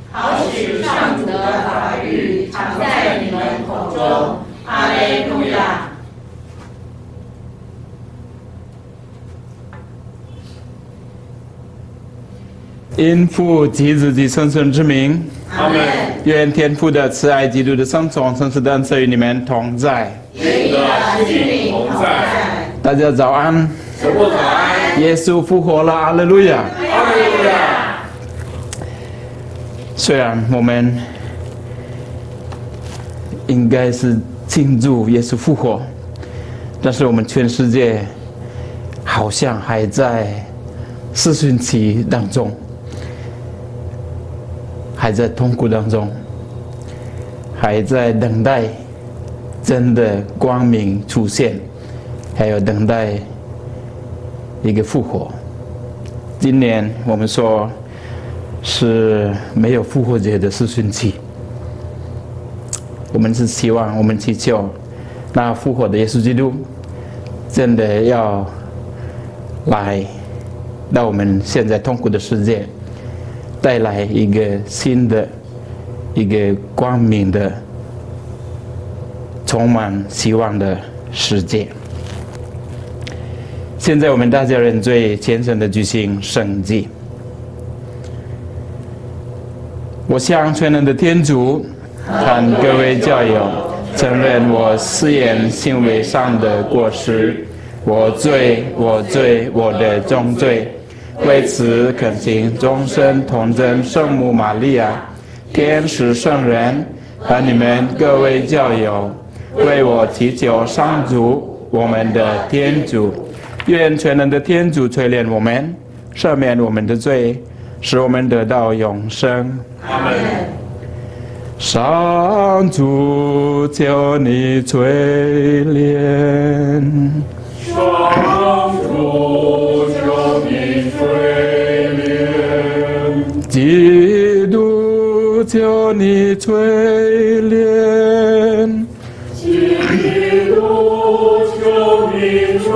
好使上主的法律常在你们口中。哈利路亚。 因父及子及圣神之名， 阿门。 愿天父的慈爱、基督的圣宠、圣子的恩赐与你们同在。 与你的心灵同在。 大家早安。 主早安。 耶稣复活了，哈利路亚。 哈利路亚。 虽然我们应该是庆祝耶稣复活，但是我们全世界好像还在四旬期当中。还在痛苦当中，还在等待真的光明出现，还有等待一个复活。今年我们说是没有复活节的四旬期，我们是希望，我们祈求那复活的耶稣基督真的要来到我们现在痛苦的世界，带来一个新的、一个光明的、充满希望的世界。现在我们大家人最虔诚的举行圣祭。我向全能的天主和各位教友承认我思言行为上的过失，我的重罪。为此恳请终身童真圣母玛利亚、天使圣人和你们各位教友，为我祈求上主我们的天主。愿全能的天主垂怜我们，赦免我们的罪，使我们得到永生。 阿门。 上主，求你垂怜。 上主，求你垂怜。 基督，求你垂怜。 基督，求你垂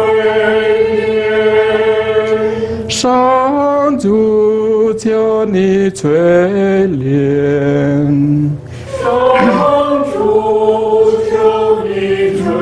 怜。 上主，求你垂怜。 上主，求你垂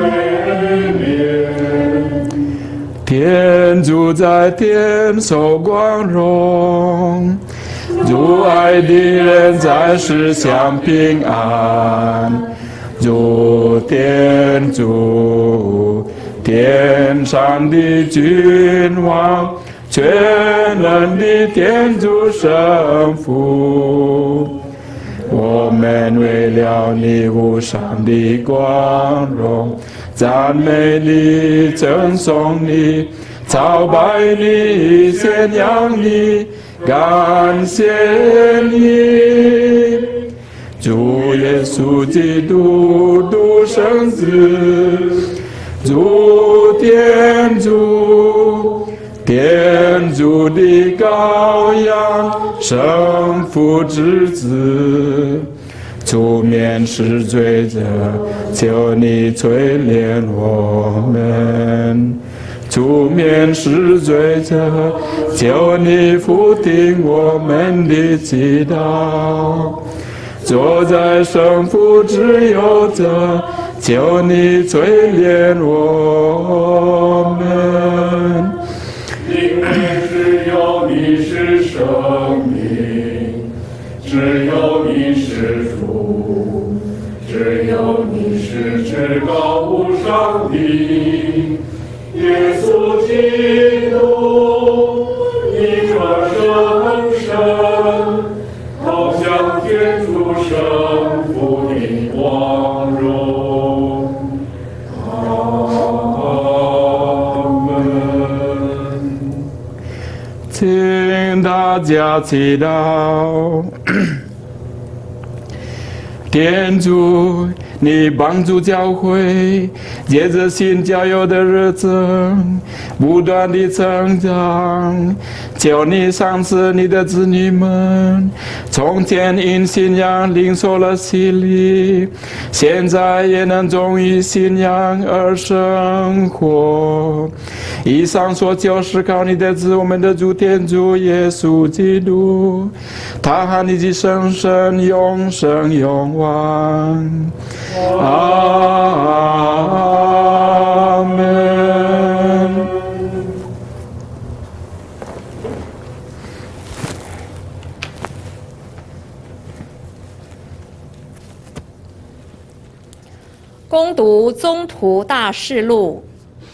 怜。 天主在天受光荣，主爱的人在世享平安。主天主，天上的君王，全能的天主圣父，我们为了你无上的光荣，赞美你，称颂你，朝拜你，宣扬你，感谢你。主耶稣基督，独生子，主天主，天主的羔羊，圣父之子，出面是罪者，求你垂怜我们。出面是罪者，求你俯听我们的祈祷。坐在圣父之右者，求你垂怜我们。 因为只有你是生命，只有你是主，只有你是至高无上的耶稣基督，你传圣神，好像天主圣父的光荣。阿门。 请大家祈祷。 天主，你帮助教会，借着新教友的日子，不断地成长。求你赏赐你的子女们，从前因信仰领受了洗礼，现在也能忠于信仰而生活。以上所求是靠你的子，我们的主天主耶稣基督，他和你的圣神永生永王。阿门。 恭读宗徒大事录。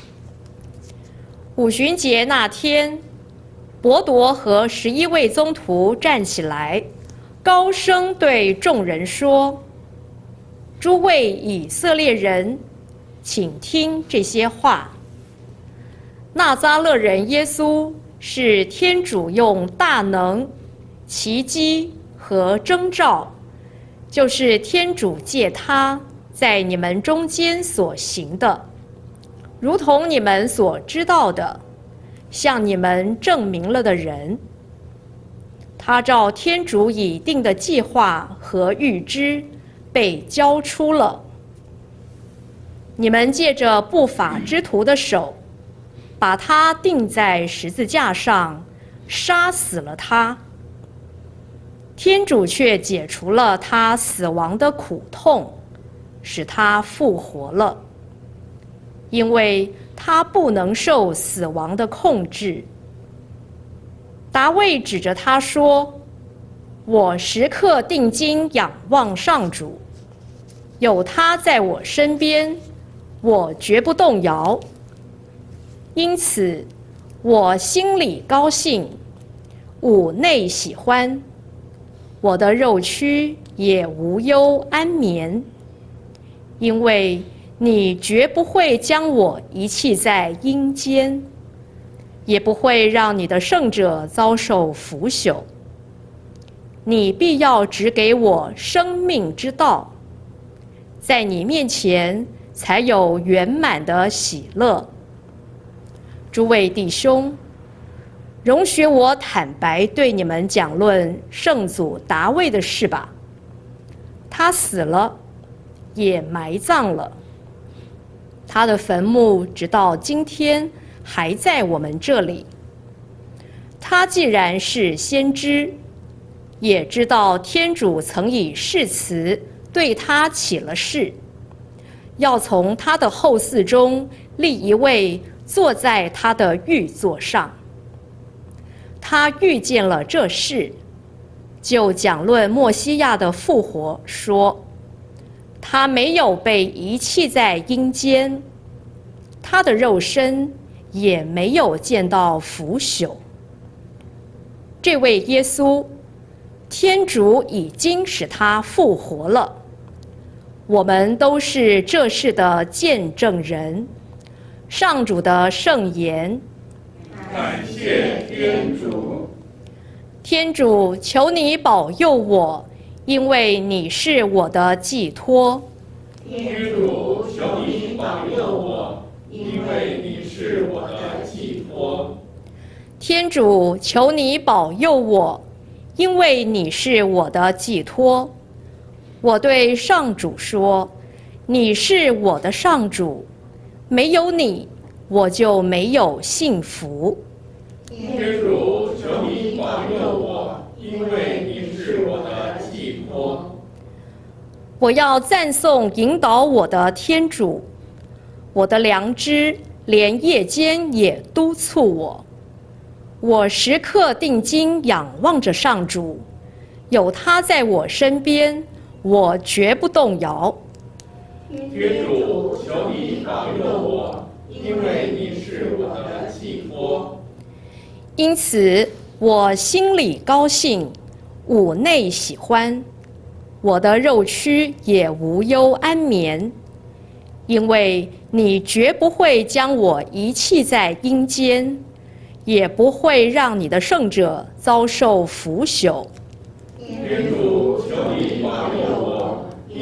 五旬节那天，伯铎和11位宗徒站起来，高声对众人说：“诸位以色列人，请听这些话。纳匝勒人耶稣是天主用大能、奇迹和征兆，就是天主借他在你们中间所行的，如同你们所知道的，向你们证明了的人。他照天主已定的计划和预知被交出了。你们借着不法之徒的手，把他钉在十字架上，杀死了他。天主却解除了他死亡的苦痛，使他复活了，因为他不能受死亡的控制。达味指着他说：“我时刻定睛仰望上主，有他在我身边，我绝不动摇。因此，我心里高兴，五内喜欢，我的肉躯也无忧安眠，因为你绝不会将我遗弃在阴间，也不会让你的圣者遭受腐朽。你必要指给我生命之道，在你面前才有圆满的喜乐。诸位弟兄，容许我坦白对你们讲论圣祖达味的事吧。他死了，也埋葬了，他的坟墓直到今天还在我们这里。他既然是先知，也知道天主曾以誓词对他起了誓，要从他的后嗣中立一位坐在他的御座上。他预见了这事，就讲论默西亚的复活，说他没有被遗弃在阴间，他的肉身也没有见到腐朽。这位耶稣，天主已经使他复活了，我们都是这事的见证人。上主的圣言。 感谢天主。 天主，求你保佑我，因为你是我的寄托。 天主，求你保佑我，因为你是我的寄托。 天主，求你保佑我，因为你是我的寄托。我对上主说：“你是我的上主，没有你，我就没有幸福。” 天主，求你保佑我，因为你是我的寄托。 我要赞颂引导我的天主，我的良知连夜间也督促我。我时刻定睛仰望着上主，有他在我身边，我绝不动摇。 天主，求你保佑我，因为你是我的寄托。 因此，我心里高兴，五内喜欢，我的肉躯也无忧安眠，因为你绝不会将我遗弃在阴间，也不会让你的圣者遭受腐朽。 天主，求你保佑我，因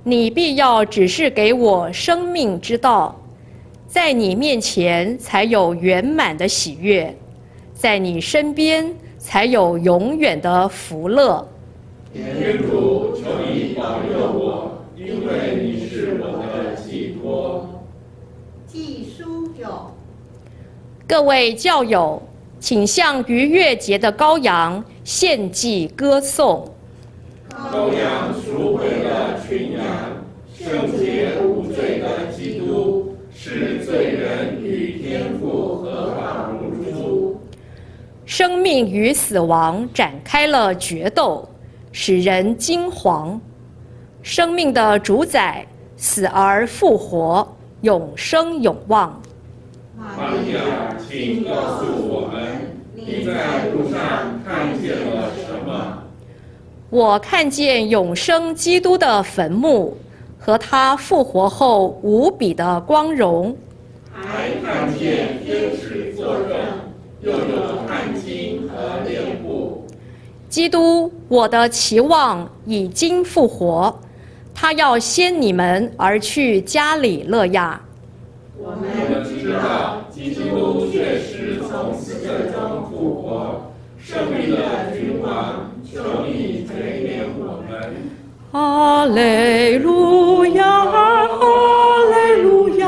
你必要指示给我生命之道，在你面前才有圆满的喜悦，在你身边才有永远的福乐。 天主，求你保佑我，因为你是我的寄托。 祭书有。 各位教友，请向逾越节的羔羊献祭歌颂。 羔羊赎回了群羊，圣洁无罪的基督，使罪人与天父和好如初。 生命与死亡展开了决斗，使人惊惶。生命的主宰死而复活，永生永旺。 玛利亚，请告诉我们，你在路上看见了什么？ 我看见永生基督的坟墓和他复活后无比的光荣， 还看见天使作证，又有汗巾和脸布。 基督，我的期望已经复活，他要先你们而去加里肋亚。 我们知道，基督确实从死者中复活，胜利了君王，求你垂怜我们。 哈利路亚，哈利路亚，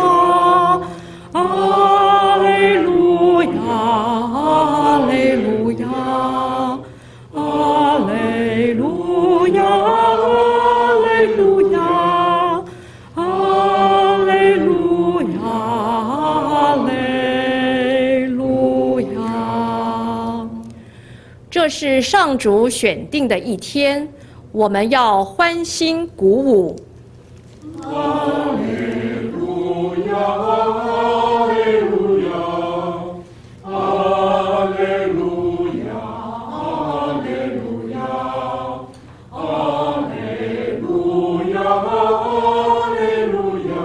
哈利路亚，哈利路亚，哈利路亚，哈利路亚，哈利路亚，哈利路亚。这是上主选定的一天，我们要欢欣鼓舞。 哈利路亚，哈利路亚，哈利路亚，哈利路亚，哈利路亚，哈利路亚，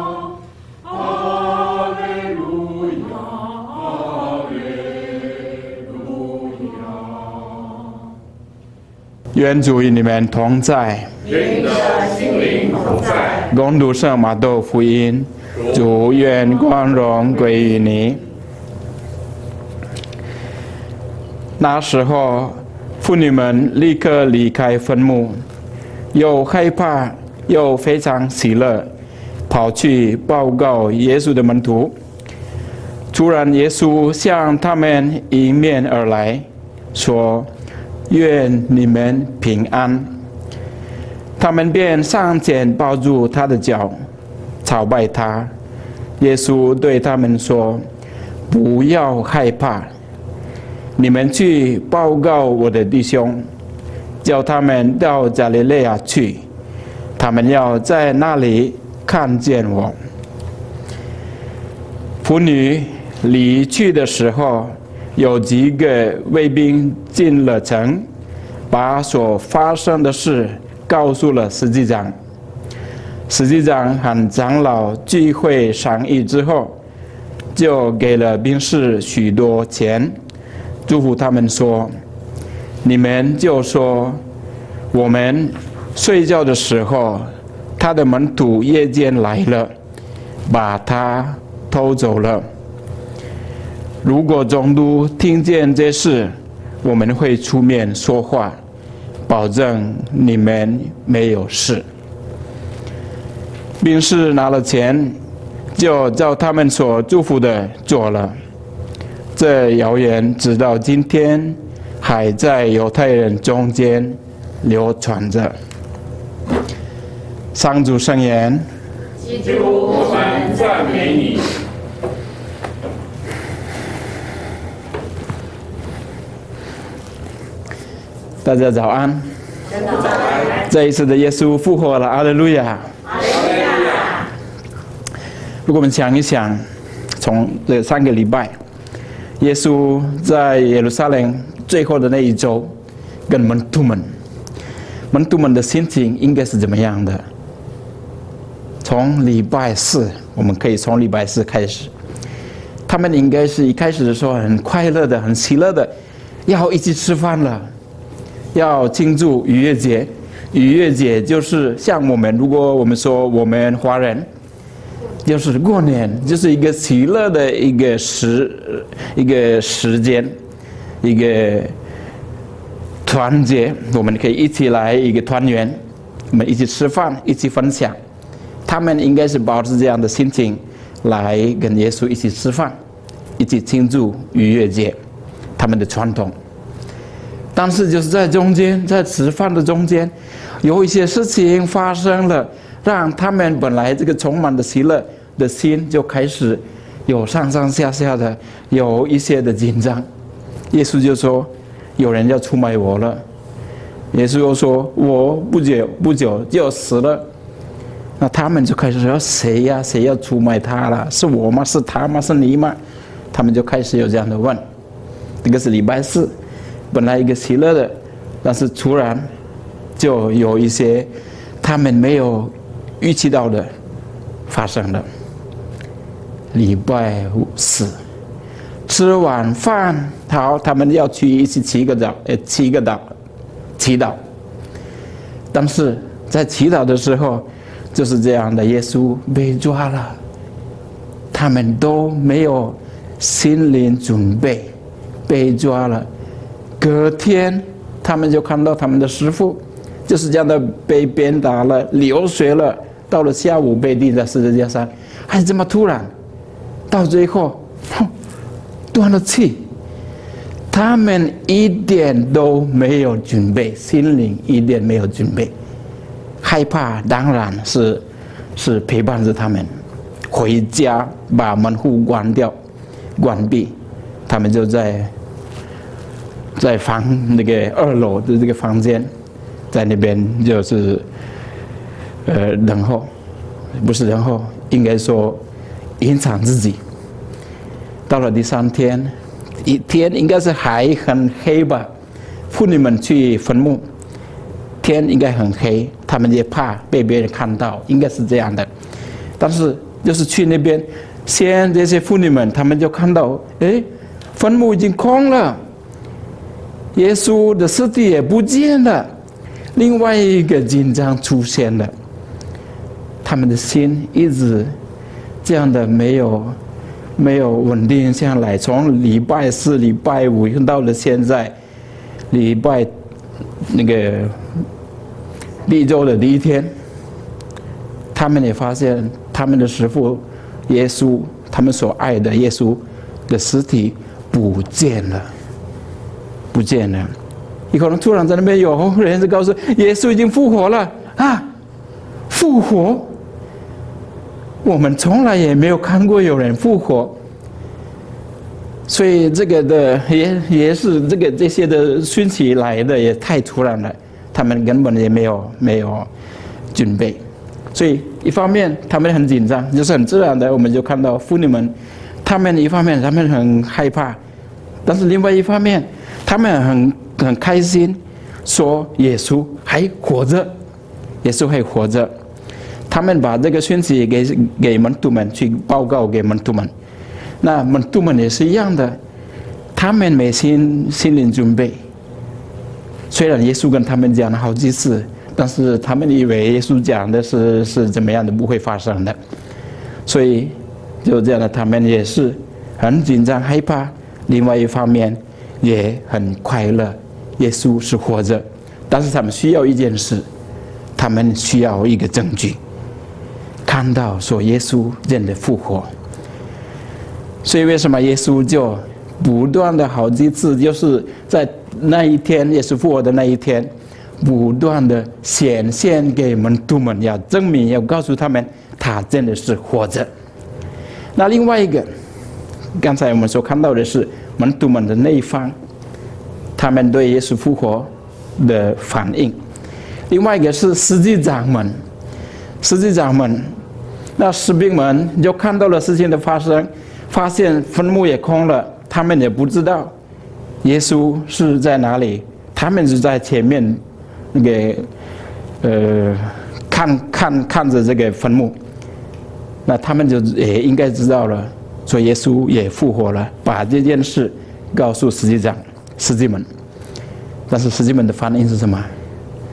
哈利路亚，哈利路亚。 愿主与你们同在。 愿你的心灵同在。 恭读圣马窦福音，主愿光荣归于你。那时候，妇女们立刻离开坟墓，又害怕又非常喜乐，跑去报告耶稣的门徒。突然，耶稣向他们迎面而来，说：“愿你们平安。”他们便上前抱住他的脚，朝拜他。耶稣对他们说：“不要害怕，你们去报告我的弟兄，叫他们到加利肋亚去，他们要在那里看见我。”妇女离去的时候，有几个卫兵进了城，把所发生的事告诉了司祭长。司祭长和长老聚会商议之后，就给了兵士许多钱，嘱咐他们说：“你们就说，我们睡觉的时候，他的门徒夜间来了，把他偷走了。如果总督听见这事，我们会出面说话，保证你们没有事。”兵士拿了钱，就照他们所祝福的做了。这谣言直到今天还在犹太人中间流传着。上主圣言。 基督，我们赞美你。 大家早安。这一次的耶稣复活了，阿利路亚。如果我们想一想，从这3个礼拜，耶稣在耶路撒冷最后的那一周，跟门徒们的心情应该是怎么样的？从礼拜4，我们可以从礼拜4开始，他们应该是一开始的时候很快乐的、很喜乐的，要一起吃饭了，要庆祝逾越节， 逾越节就是像我们，如果我们说我们华人，就是过年，就是一个喜乐的一个时间，一个团结，我们可以一起来一个团圆，我们一起吃饭，一起分享。他们应该是抱着这样的心情来跟耶稣一起吃饭，一起庆祝逾越节，他们的传统。但是就是在中间，在吃饭的中间，有一些事情发生了，让他们本来这个充满的喜乐的心就开始有上上下下的，有一些的紧张。耶稣就说：“有人要出卖我了。”耶稣又说：“我不久就死了。”那他们就开始说：“谁呀？谁要出卖他了？是我吗？是他吗？是你吗？”他们就开始有这样的问。这个是礼拜四，本来一个喜乐的，但是突然就有一些他们没有预期到的发生了。礼拜四吃完饭，好，他们要去一起祈祷。但是在祈祷的时候，就是这样的，耶稣被抓了，他们都没有心灵准备，被抓了。隔天，他们就看到他们的师父就是这样的被鞭打了，流血了。到了下午被钉在十字架上，还是这么突然。到最后，断了气。他们一点都没有准备，心灵一点没有准备。害怕当然是陪伴着他们回家，把门户关闭，他们就在那个2楼的这个房间，在那边就是等候，不是等候，应该说隐藏自己。到了第3天，天应该是还很黑吧，妇女们去坟墓，天应该很黑，他们也怕被别人看到，应该是这样的。但是就是去那边，先这些妇女们，他们就看到，坟墓已经空了，耶稣的尸体也不见了，另外一个紧张出现了，他们的心一直这样的没有稳定下来，从礼拜4、礼拜5到了现在，礼拜那个第一周的第1天，他们也发现他们的师父耶稣，他们所爱的耶稣的尸体不见了。有可能突然在那边有人就告诉耶稣已经复活了啊！复活，我们从来也没有看过有人复活，所以这个的也是这些的讯息来的也太突然了，他们根本也没有准备，所以一方面他们很紧张，就是很自然的，我们就看到妇女们，他们一方面他们很害怕，但是另外一方面他们很开心，说耶稣还活着，耶稣还活着。他们把这个讯息给门徒们去报告给门徒们，那门徒们也是一样的，他们没心灵准备。虽然耶稣跟他们讲了好几次，但是他们以为耶稣讲的是怎么样的，不会发生的，所以就这样的，他们也是很紧张害怕。另外一方面也很快乐，耶稣是活着，但是他们需要一件事，他们需要一个证据，看到说耶稣真的复活。所以为什么耶稣就不断的好几次，就是在那一天耶稣复活的那一天，不断的显现给门徒们，要证明，要告诉他们他真的是活着。那另外一个，刚才我们所看到的是门徒们的那一方，他们对耶稣复活的反应。另外一个是司祭长们，那士兵们就看到了事情的发生，发现坟墓也空了，他们也不知道耶稣是在哪里，他们是在前面那个看着这个坟墓，那他们就也应该知道了，说耶稣也复活了，把这件事告诉司祭们。但是司祭们的反应是什么？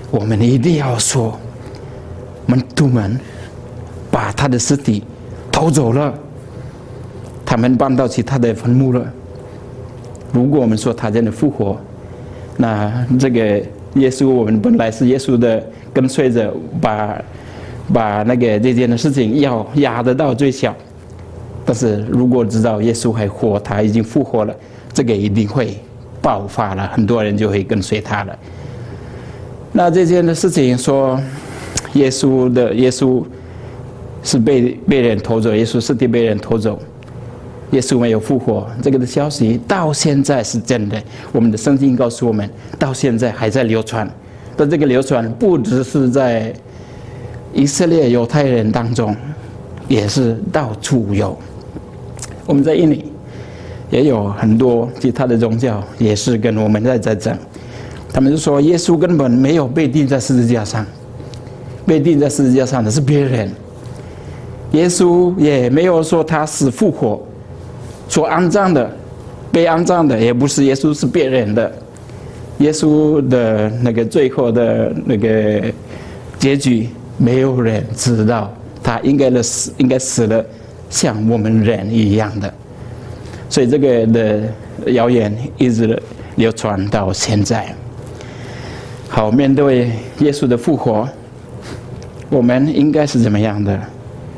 我们一定要说，门徒们把他的尸体偷走了，他们搬到其他的坟墓了。如果我们说他真的复活，那这个耶稣，我们本来是耶稣的跟随者，把那个这件的事情要压得到最小。但是如果知道耶稣还活，他已经复活了，这个一定会爆发了，很多人就会跟随他了。那这件的事情说，耶稣是被人偷走，耶稣尸体被人偷走，耶稣没有复活，这个的消息到现在是真的。我们的圣经告诉我们，到现在还在流传。但这个流传不只是在以色列犹太人当中，也是到处有。我们在印尼也有很多其他的宗教，也是跟我们在讲，他们就说耶稣根本没有被钉在十字架上，被钉在十字架上的是别人。耶稣也没有说他死复活，说安葬的、被安葬的也不是耶稣，是别人的。耶稣的那个最后的那个结局，没有人知道，他应该死了，像我们人一样的。所以这个的谣言一直流传到现在。好，面对耶稣的复活，我们应该是怎么样的？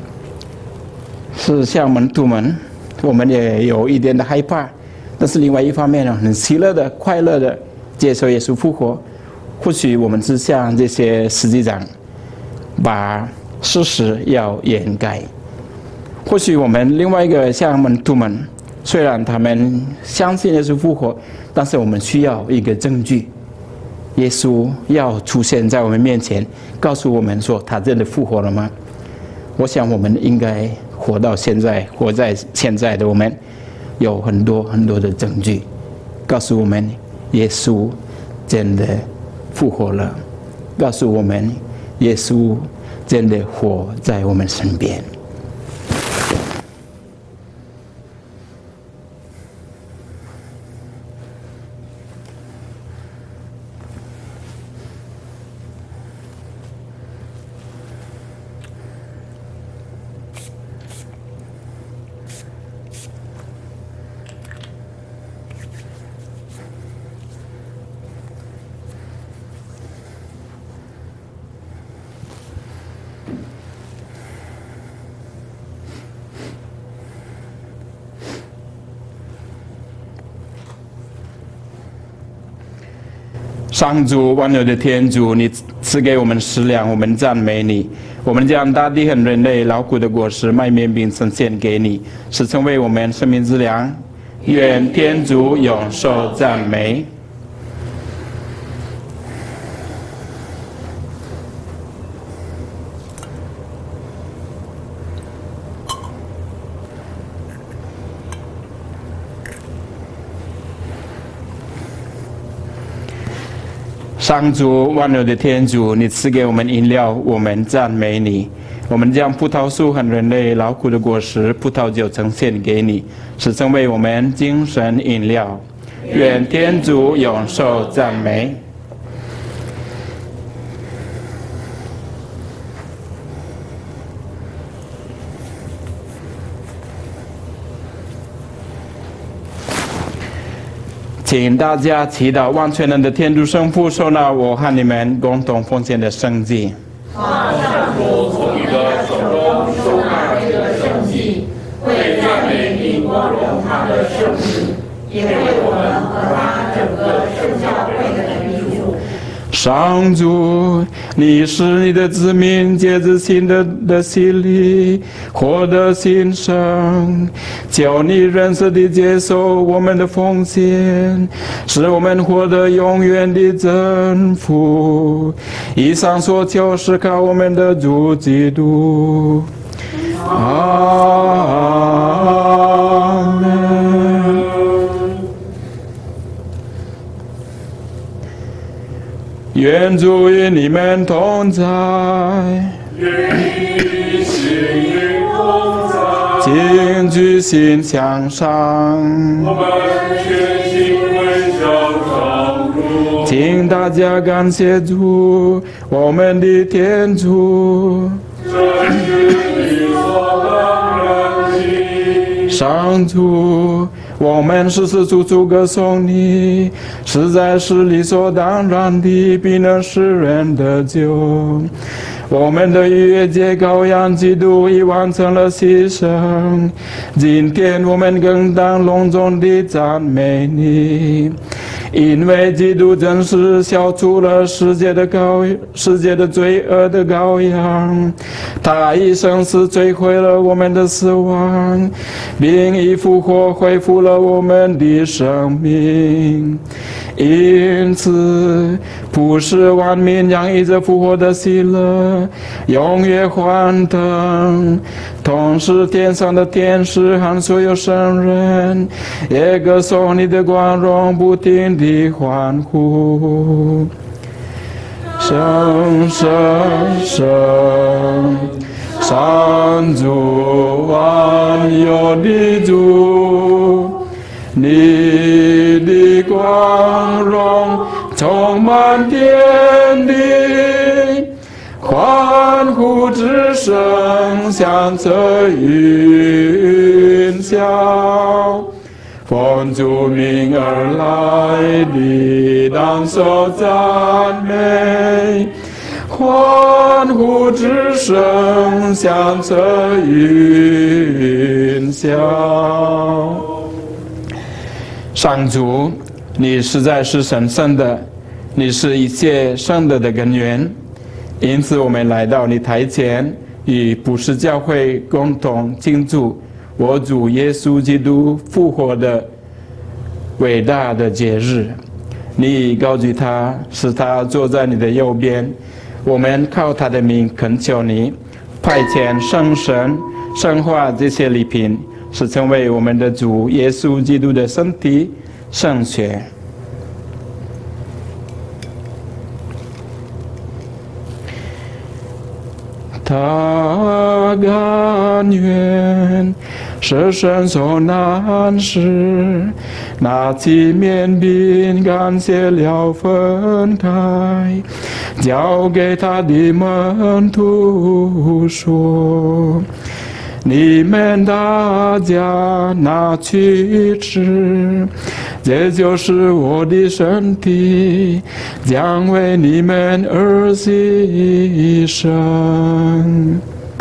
是像门徒们，我们也有一点的害怕，但是另外一方面呢，很喜乐的、快乐的接受耶稣复活。或许我们是像这些司祭长，把事实要掩盖。或许我们另外一个像门徒们，虽然他们相信耶稣复活，但是我们需要一个证据，耶稣要出现在我们面前，告诉我们说他真的复活了吗？我想我们应该活在现在的我们，有很多很多的证据，告诉我们耶稣真的复活了，告诉我们耶稣真的活在我们身边。上主，万有的天主，你赐给我们食粮，我们赞美你。我们将大地和人类劳苦的果实麦面饼呈现给你，是成为我们生命之粮。愿天主永受赞美。上主，万有的天主，你赐给我们饮料，我们赞美你。我们将葡萄树和人类劳苦的果实葡萄酒呈现给你，是成为我们精神饮料。愿天主永受赞美。请大家祈祷，万全能的天主圣父收纳我和你们共同奉献的圣祭。 上主从你的手中收纳这个圣祭，为赞美并光荣他的圣名，也为我们和他整个圣教会的人主。 上主，你使你的子民借着新的洗礼获得新生，叫你认识地接受我们的奉献，使我们获得永远的征服。以上所求是靠我们的主基督。阿门。愿主与你们同在， 愿你心灵同在。 请举心向上， 我们全心归向上主。 请大家感谢主，我们的天主。 这是理所当然的。 上主，我们时时处处歌颂你，实在是理所当然的，必能使人得救。我们的逾越节羔羊基督已完成了牺牲，今天我们更当隆重地赞美你，因为基督真是消除了世界的罪恶的羔羊，他以生死摧毁了我们的死亡，并以复活恢复了我们的生命。因此，普世万民洋溢着复活的喜乐，踊跃欢腾。同时，天上的天使和所有圣人也歌颂你的光荣，不停地欢呼。圣圣圣，上主万有的主，你的光荣充满天地，欢呼之声响彻云霄。奉主名而来的当受赞美，欢呼之声响彻云霄。上主，你实在是神圣的，你是一切圣德的根源，因此我们来到你台前，与普世教会共同庆祝我主耶稣基督复活的伟大的节日。你高举他，使他坐在你的右边，我们靠他的名恳求你，派遣圣神圣化这些礼品，使成为我们的主耶稣基督的身体圣血。他甘愿舍身受难时，拿起面饼感谢了分开，交给他的门徒说，你们大家拿去吃，这就是我的身体，将为你们而牺牲。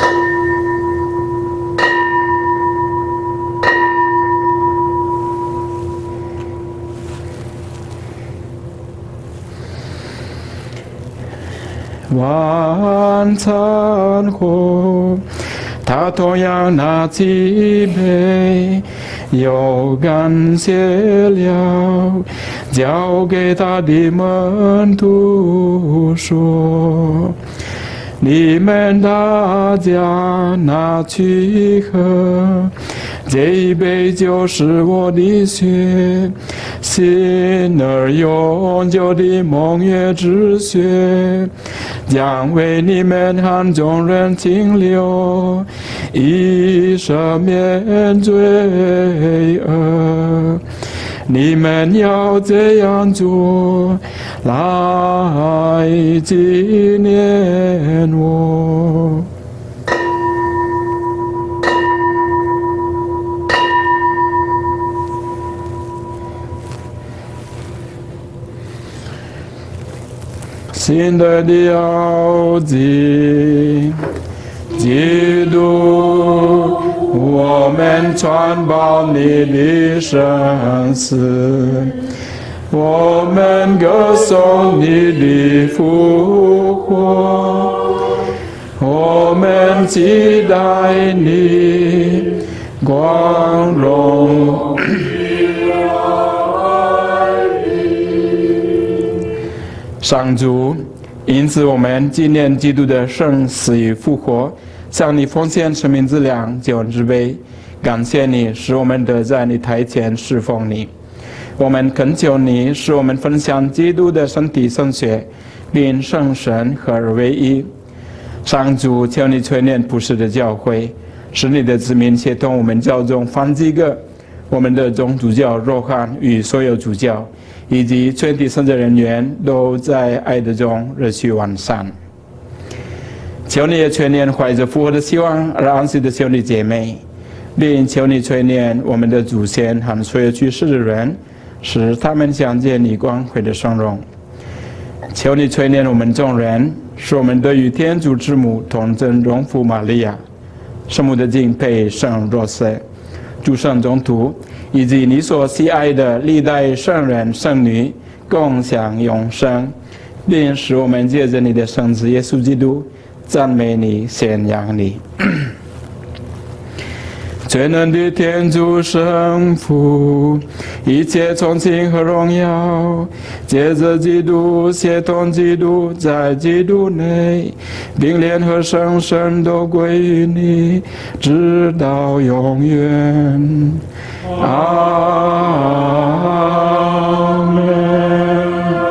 晚餐后，他同样拿起杯，又感谢了，交给他的门徒说，你们大家拿去喝，这一杯就是我的血，新而永久的盟约之血，将为你们和众人清流，以赦免罪恶。你们要这样做，来纪念我。新的奥迹，基督，我们传报你的生死，我们歌颂你的复活，我们期待你光荣。上主，因此我们纪念基督的生死与复活，向你奉献生命之粮、救恩之杯，感谢你使我们得在你台前侍奉你。我们恳求你使我们分享基督的身体圣血，并圣神合而为一。上主，求你垂念普世的教会，使你的子民协同我们教中梵几个，我们的总主教若翰与所有主教， 以及全体圣职人员都在爱德中热血完善。求你也全年怀着复活的希望而安息的兄弟姐妹，并求你垂念我们的祖先和所有去世的人，使他们相见你光辉的圣容。求你垂念我们众人，使我们得与天主之母同真荣父玛利亚、圣母的敬佩圣若瑟、诸圣宗徒，以及你所喜爱的历代圣人圣女共享永生，并使我们借着你的圣子耶稣基督赞美你、宣扬你。全能的天主圣父，一切崇敬和荣耀，借着基督协同基督，在基督内，并联合圣神都归于你，直到永远。阿门。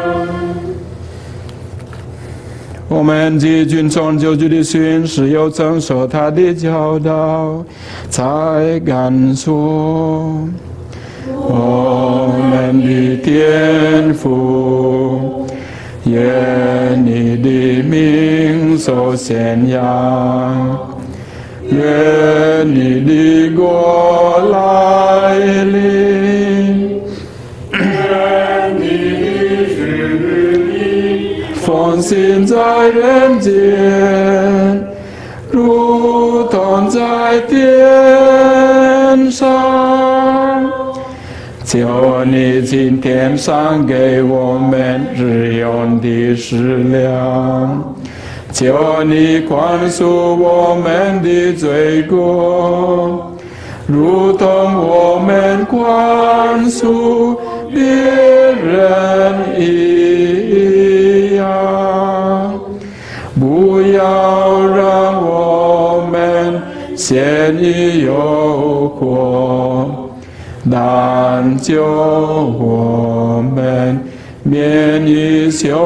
我们既遵从救主的训示，又遵守他的教导，才敢说：我们的天父，愿你的名受宣扬，愿你的国来临， 愿你的旨意奉行在人间，如同在天上。求你今天赏给我们日用的食粮，求你宽恕我们的罪过，如同我们宽恕别人一样。不要让我们陷于诱惑，但救我们免于凶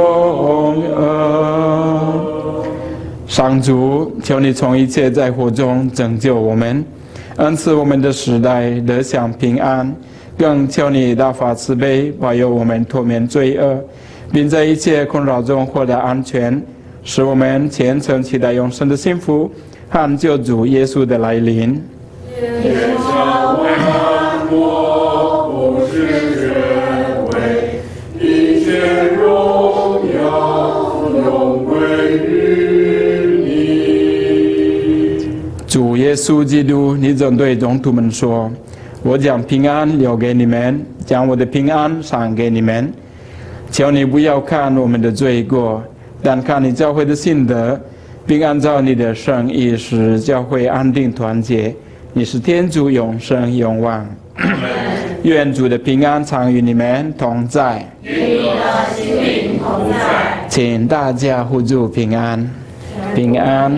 恶。上主，求你从一切灾祸中拯救我们，恩赐我们的时代得享平安，更求你大发慈悲，保佑我们脱免罪恶，并在一切困扰中获得安全，使我们虔诚期待永生的幸福和救主耶稣的来临。 天下万国不是权威，一切荣耀永归于你。 主耶稣基督，你曾对宗徒们说：我将平安留给你们，将我的平安赏给你们。求你不要看我们的罪过，但看你教会的信德，并按照你的圣意使教会安定团结。你是天主永生永望。愿主的平安常与你们同在， 与你的心灵同在。 请大家互助平安，平安。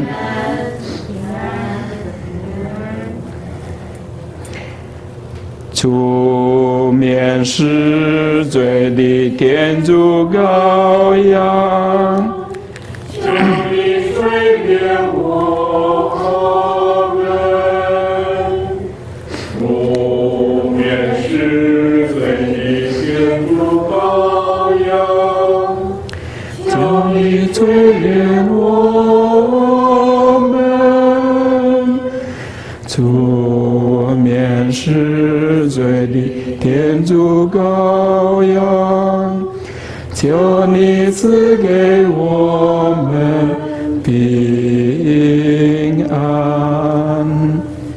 除免世罪的天主羔羊， 求你垂怜我们，除免世罪的天主羔羊， 求你垂怜我们，除免世罪的天主羔羊，求你赐给我们平安。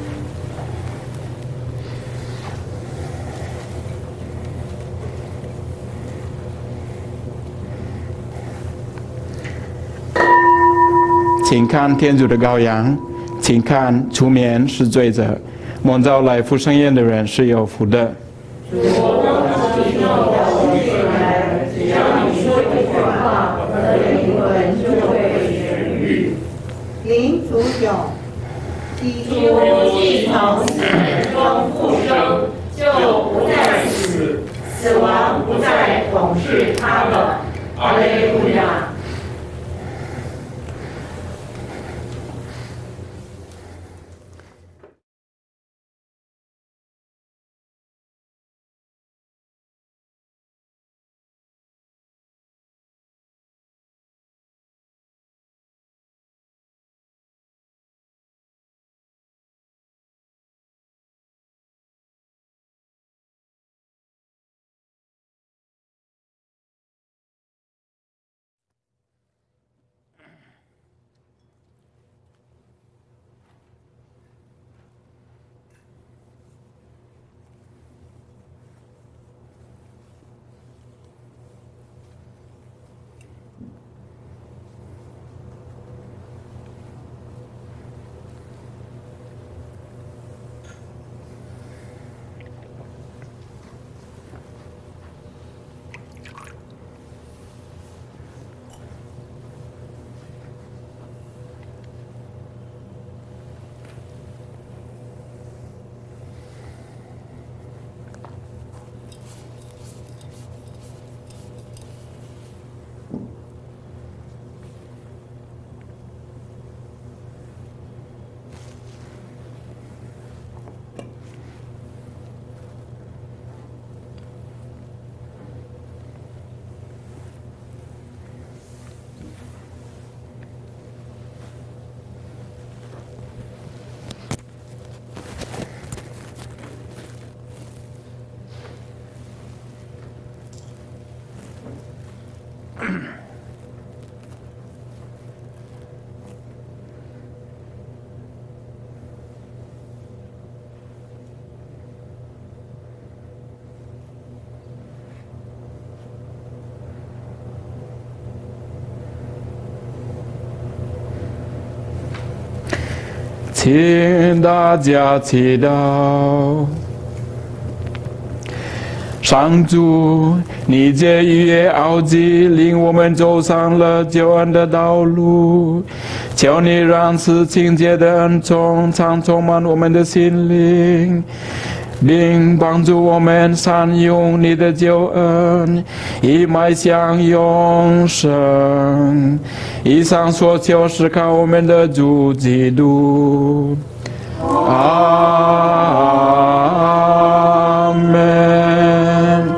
请看天主的羔羊，请看除免是罪者，蒙召来赴圣宴的人是有福的。 领主有主既从死人中复生，就不再死，死亡不再统治他了。阿肋路亚。 请大家祈祷。上主，你借逾越奥迹领我们走上了救恩的道路，求你让此清洁的恩宠常充满我们的心灵，并帮助我们善用你的救恩，以迈向永生。以上所求是靠我们的主基督。阿门。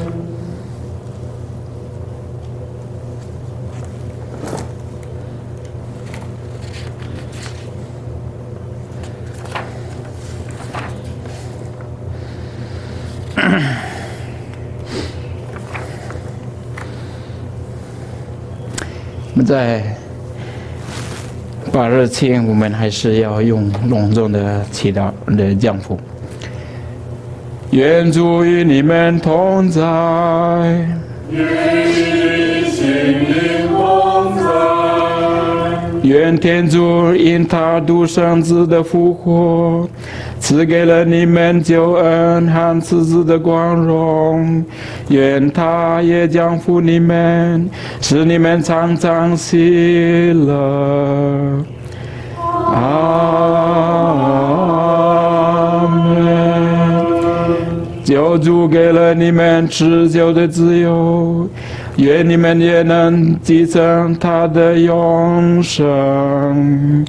我们在8日前，我们还是要用隆重的祈祷的降福。愿主与你们同在， 愿与心灵同在。 愿天主因他独生子的复活，赐给了你们救恩和慈子的光荣。愿他也降福你们，使你们常常喜乐。阿门。救主给了你们持久的自由，愿你们也能继承他的永生。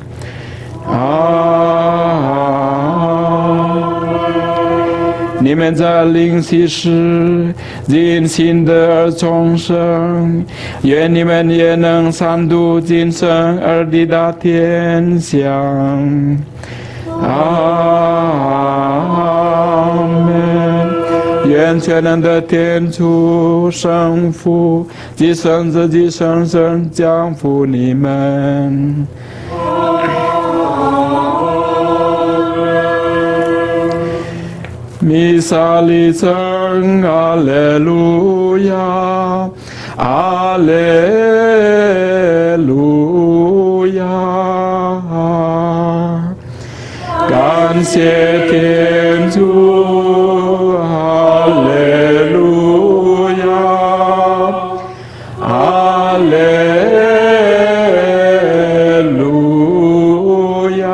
你们在灵息时因信德而重生，愿你们也能三度今生而抵达天乡。阿门。愿全能的天主圣父及圣子及圣神降福你们。弥撒里称阿肋路亚，阿肋路亚，感谢天主，阿肋路亚，阿肋路亚。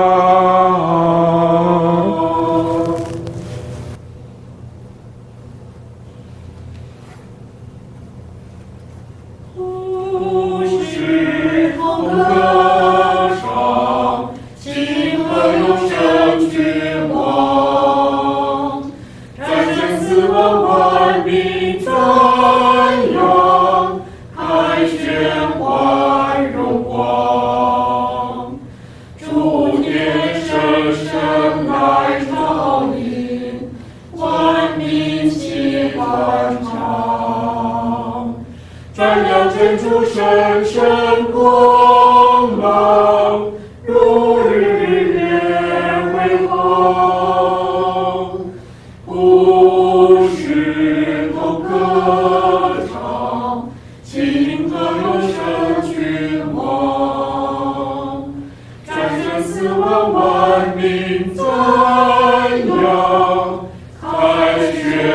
神圣光芒，如日月辉煌，不是同歌唱，庆贺永生君王，战胜死亡，万民赞扬，凯旋。